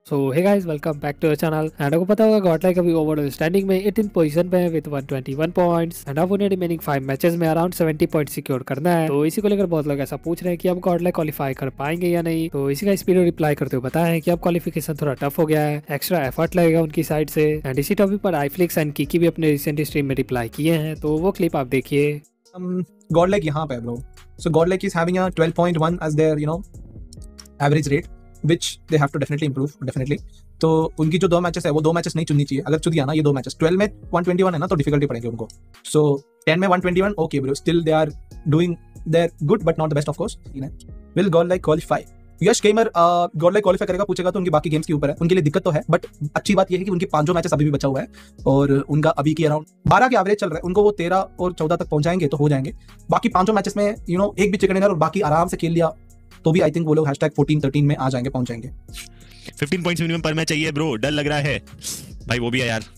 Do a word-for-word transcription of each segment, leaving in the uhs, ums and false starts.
So hey guys, welcome back to the channel. And आपको पता होगा गॉडलाइक अभी ओवरऑल स्टैंडिंग में एटीन पोजीशन पे है with one twenty one points and अब उन्हें रिमेनिंग फाइव मैचेस में अराउंड सेवेंटी पॉइंट सिक्योर करना है। तो इसी को लेकर बहुत लोग ऐसा पूछ रहे हैं कि अब गॉडलाइक क्वालिफाई कर पाएंगे या नहीं। तो इसी का स्पीड रिप्लाई करते हुए बताया है कि अब क्वालिफिकेशन थोड़ा टफ हो गया है, एक्स्ट्रा एफर्ट लगेगा उनकी साइड से। एंड इसी टॉपिक पर आईफ्लिक्स एंड कीकी भी अपने रिसेंट स्ट्रीम में रिप्लाई किए हैं, तो वो क्लिप आप देखिए। um, Godlike यहाँ पे है bro. So Godlike is having a twelve point one as their you know average rate, which they have to definitely improve definitely. तो उनकी जो दो मैचेस है वो दो मैचेस नहीं चुननी चाहिए। अगर चुन दिया ना ये दो मैचेस, ट्वेल्व में वन ट्वेंटी वन है ना तो डिफिकल्टी पड़ेगी उनको। सो टेन में one twenty one okay bro, still they are doing their good but not the best of course. Will Godlike qualify? Yash gamer Godlike qualify करेगा पूछेगा तो उनकी बाकी गेम्स के ऊपर है, उनके लिए दिक्कत तो है, बट अच्छी बात यह है कि उनकी पांचों मैचेस अभी भी बचा हुआ है और उनका अभी की अराउंड बारह के एवरेज चल रहा है। उनको वो तेरह और चौदह तक पहुंचाएंगे तो हो जाएंगे। बाकी पांचों मैचेस में यू नो एक भी चिकन डिनर और बाकी आराम से खेल लिया तो भी आई थिंक वो लोग हैशटैग फोर्टीन थर्टीन में आ जाएंगे, पहुंच जाएंगे। फिफ्टीन पॉइंट्स मिनिमम पर मैच चाहिए ब्रो, डर लग रहा है भाई। वो भी है यार,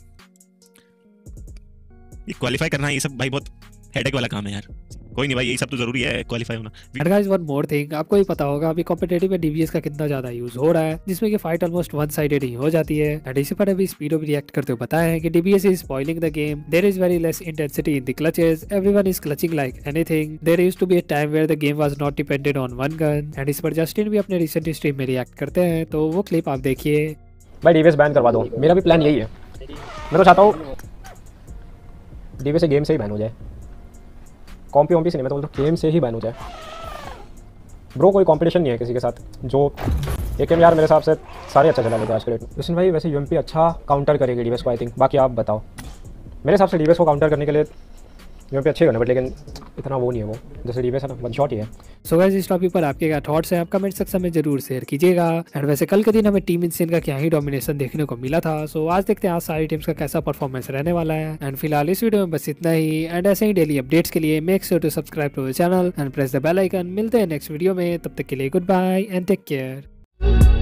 ये क्वालिफाई करना ये सब भाई बहुत हेडेक वाला काम है यार। कोई नहीं भाई, यही सब तो जरूरी है क्वालिफाई होना। And guys one more thing, आपको ही पता होगा अभी कॉम्पिटिटिव में डीबीएस का कितना ज्यादा यूज हो रहा है, जिसमें कि फाइट ऑलमोस्ट वन साइडेड ही हो जाती है। एंड इसी पर अभी स्पीडो भी रिएक्ट करते हुए बताया है कि DBS is spoiling the game, there is very less intensity in the clutches, everyone is clutching like anything, there used to be a time where the game was not dependent on one gun. And इस पर Justin भी अपने recent stream में react करते हैं, तो वो clip आप देखिए। भाई डीबीएस बैन करवा दो, मेरा भी प्लान यही है। मैं तो चाहता हूँ डीबीएस गेम से ही बैन हो जाए, कॉम्पी वॉम्पी से नहीं, मैं तो बोलता हूँ गेम से ही बैन हो जाए ब्रो। कोई कंपटीशन नहीं है किसी के साथ। जो एक गेम यार मेरे हिसाब से सारे अच्छा चला लेते आज के डेट में। लेकिन भाई वैसे यूएमपी अच्छा काउंटर करेगी डीबीएस को आई थिंक, बाकी आप बताओ। मेरे हिसाब से डीबीएस को काउंटर करने के लिए यूएमपी अच्छे करने, बट लेकिन इतना वो नहीं है वो, जैसे डीबीएस है ना वन शॉट ही है। सो गाइस, इस टॉपिक पर आपके क्या थॉट्स हैं आप कमेंट सेक्शन में जरूर शेयर कीजिएगा। एंड वैसे कल के दिन हमें टीम इंसियन का क्या ही डोमिनेशन देखने को मिला था। सो आज देखते हैं आज सारी टीम्स का कैसा परफॉर्मेंस रहने वाला है। एंड फिलहाल इस वीडियो में बस इतना ही। एंड ऐसे ही डेली अपडेट्स के लिए make sure to subscribe to the channel and press the bell icon. मिलते हैं नेक्स्ट वीडियो में, तब तक के लिए good bye and take care.